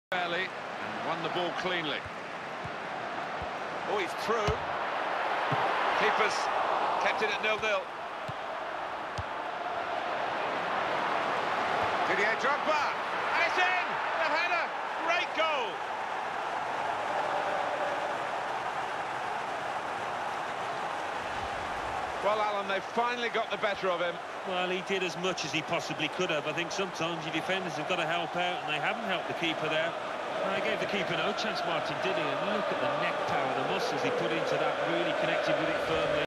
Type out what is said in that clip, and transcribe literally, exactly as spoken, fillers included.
Barely, and won the ball cleanly. Oh, he's through. Keepers kept it at nil-nil. Didier Drogba, and it's in! The header, great goal! Well, Alan, they've finally got the better of him. Well, he did as much as he possibly could have. I think sometimes your defenders have got to help out, and they haven't helped the keeper there. And I gave the keeper no chance, Martin, did he? And look at the neck power, the muscles he put into that, really connected with it firmly.